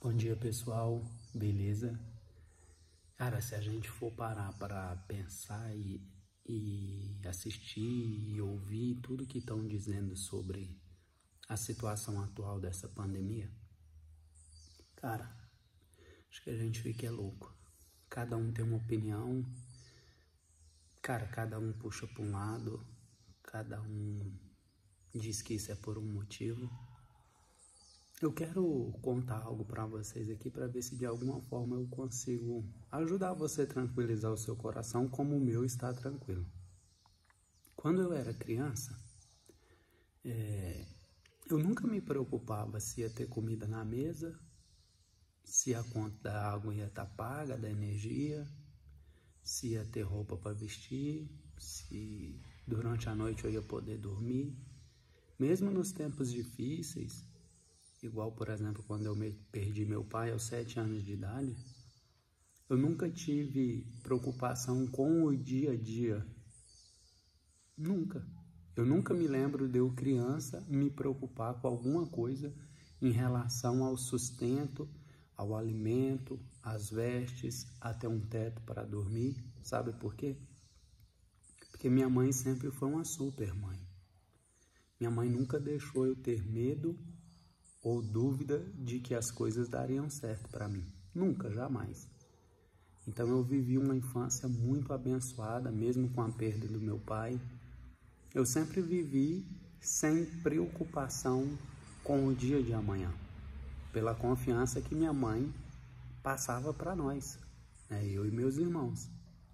Bom dia, pessoal, beleza? Cara, se a gente for parar para pensar e assistir e ouvir tudo que estão dizendo sobre a situação atual dessa pandemia, cara, acho que a gente fica louco. Cada um tem uma opinião, cara, cada um puxa para um lado, cada um diz que isso é por um motivo. Eu quero contar algo para vocês aqui para ver se de alguma forma eu consigo ajudar você a tranquilizar o seu coração como o meu está tranquilo. Quando eu era criança, eu nunca me preocupava se ia ter comida na mesa, se a conta da água ia estar paga, da energia, se ia ter roupa para vestir, se durante a noite eu ia poder dormir. Mesmo nos tempos difíceis, igual, por exemplo, quando eu perdi meu pai aos 7 anos de idade, eu nunca tive preocupação com o dia a dia. Nunca. Eu nunca me lembro de eu, criança, me preocupar com alguma coisa em relação ao sustento, ao alimento, às vestes, até um teto para dormir. Sabe por quê? Porque minha mãe sempre foi uma super mãe. Minha mãe nunca deixou eu ter medo ou dúvida de que as coisas dariam certo para mim. Nunca, jamais. Então eu vivi uma infância muito abençoada, mesmo com a perda do meu pai. Eu sempre vivi sem preocupação com o dia de amanhã, pela confiança que minha mãe passava para nós, eu e meus irmãos.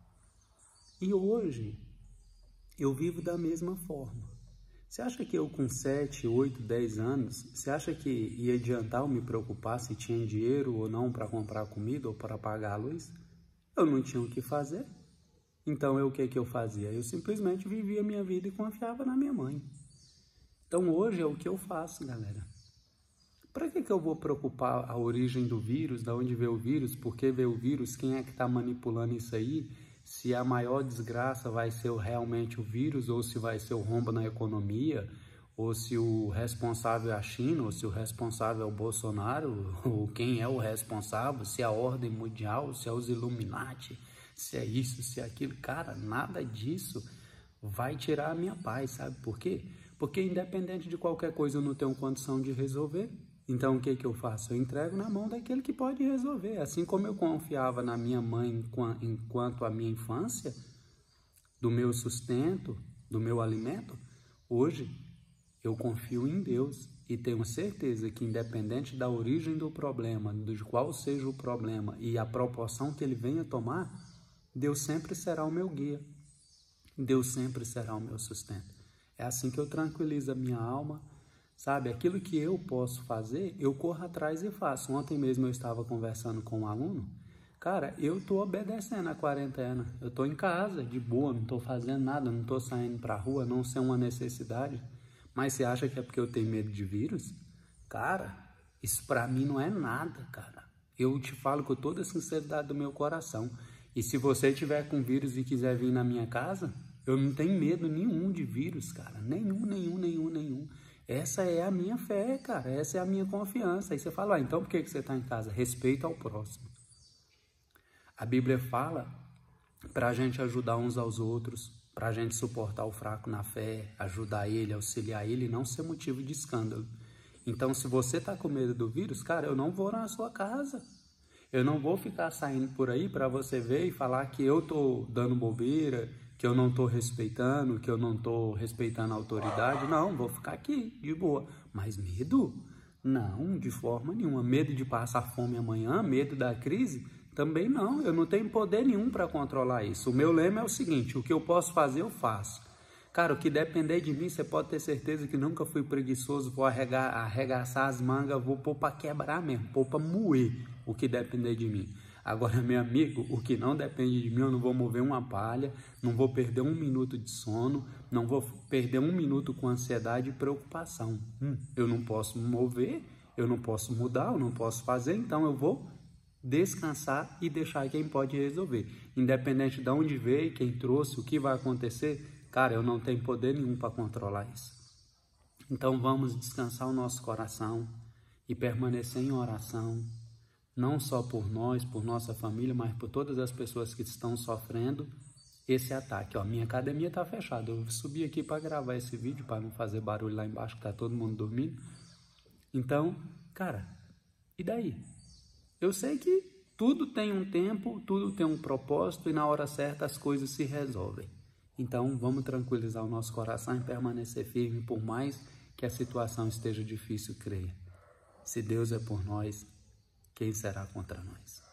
E hoje eu vivo da mesma forma. Você acha que eu com 7, 8, 10 anos, você acha que ia adiantar eu me preocupar se tinha dinheiro ou não para comprar comida ou para pagar a luz? Eu não tinha o que fazer. Então o que eu fazia? Eu simplesmente vivia a minha vida e confiava na minha mãe. Então hoje é o que eu faço, galera. Para que eu vou preocupar a origem do vírus, de onde veio o vírus, por que veio o vírus, quem é que está manipulando isso aí? Se a maior desgraça vai ser realmente o vírus, ou se vai ser o rombo na economia, ou se o responsável é a China, ou se o responsável é o Bolsonaro, ou quem é o responsável, se é a ordem mundial, se é os Illuminati, se é isso, se é aquilo. Cara, nada disso vai tirar a minha paz, sabe por quê? Porque independente de qualquer coisa eu não tenho condição de resolver. Então o que eu faço? Eu entrego na mão daquele que pode resolver. Assim como eu confiava na minha mãe enquanto a minha infância, do meu sustento, do meu alimento, hoje eu confio em Deus e tenho certeza que independente da origem do problema, de qual seja o problema e a proporção que ele venha tomar, Deus sempre será o meu guia. Deus sempre será o meu sustento. É assim que eu tranquilizo a minha alma. Sabe, aquilo que eu posso fazer, eu corro atrás e faço. Ontem mesmo eu estava conversando com um aluno. Cara, eu estou obedecendo a quarentena. Eu estou em casa, de boa, não estou fazendo nada, não estou saindo para a rua, não ser uma necessidade. Mas você acha que é porque eu tenho medo de vírus? Cara, isso para mim não é nada, cara. Eu te falo com toda a sinceridade do meu coração. E se você tiver com vírus e quiser vir na minha casa, eu não tenho medo nenhum de vírus, cara. Nenhum. Essa é a minha fé, cara. Essa é a minha confiança. Aí você fala, então por que você está em casa? Respeito ao próximo. A Bíblia fala para a gente ajudar uns aos outros, para a gente suportar o fraco na fé, ajudar ele, auxiliar ele e não ser motivo de escândalo. Então, se você está com medo do vírus, cara, eu não vou na sua casa. Eu não vou ficar saindo por aí para você ver e falar que eu estou dando bobeira, que eu não estou respeitando, que eu não estou respeitando a autoridade. Não, vou ficar aqui, de boa. Mas medo? Não, de forma nenhuma. Medo de passar fome amanhã, medo da crise? Também não, eu não tenho poder nenhum para controlar isso. O meu lema é o seguinte, o que eu posso fazer, eu faço. Cara, o que depender de mim, você pode ter certeza que nunca fui preguiçoso, vou arregaçar as mangas, vou pôr para quebrar mesmo, pôr para moer o que depender de mim. Agora, meu amigo, o que não depende de mim, eu não vou mover uma palha, não vou perder 1 minuto de sono, não vou perder 1 minuto com ansiedade e preocupação. Eu não posso mover, eu não posso mudar, eu não posso fazer, então eu vou descansar e deixar quem pode resolver. Independente de onde veio, quem trouxe, o que vai acontecer, cara, eu não tenho poder nenhum para controlar isso. Então vamos descansar o nosso coração e permanecer em oração, não só por nós, por nossa família, mas por todas as pessoas que estão sofrendo esse ataque. Ó, minha academia está fechada. Eu subi aqui para gravar esse vídeo, para não fazer barulho lá embaixo, que está todo mundo dormindo. Então, cara, e daí? Eu sei que tudo tem um tempo, tudo tem um propósito e na hora certa as coisas se resolvem. Então, vamos tranquilizar o nosso coração e permanecer firme, por mais que a situação esteja difícil, creia. Se Deus é por nós, quem será contra nós?